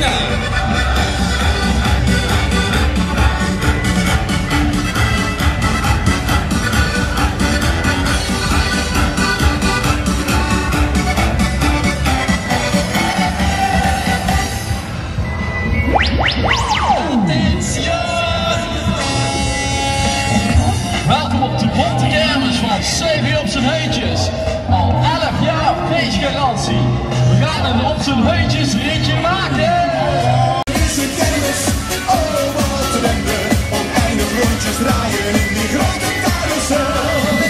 Welkom op de bonte kermis van CV op zijn heutjes. Al 11 jaar feestgarantie. We gaan een op zijn heutjes ritje maken. Is een kermis, oh wat te denken. Oneindig rondjes draaien in die grote carousel.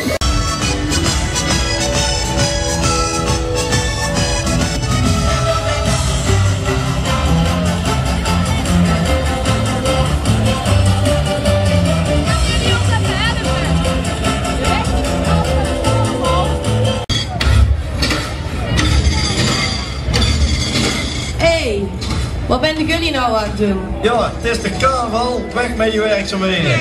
Wat ben jullie nou aan het doen? Ja, het is de carnaval, weg met je werkzaamheden.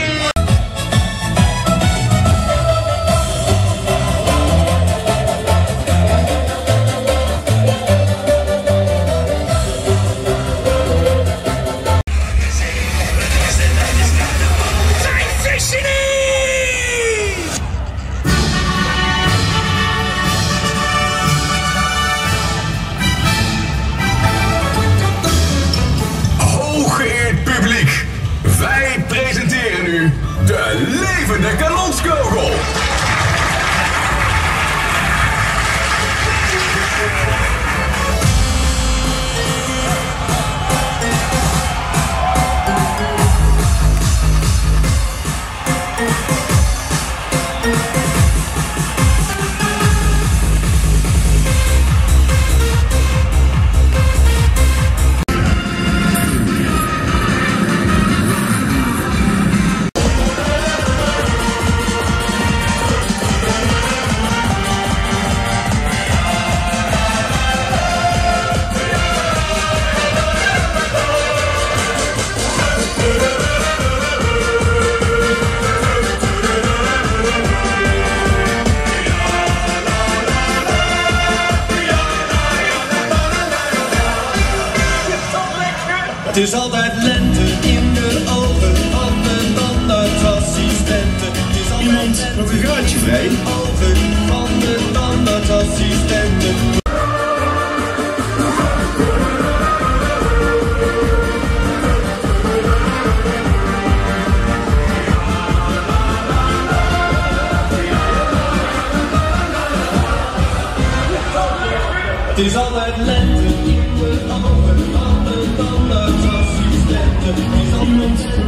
Wij presenteren u de levende kanonskogel. Het is altijd lente in de ogen van de tandartsassistenten. Iemand nog een gaatje vrij? Ogen van de tandartsassistenten. Het is altijd lente in de ogen van de tandartsassistenten. Iemand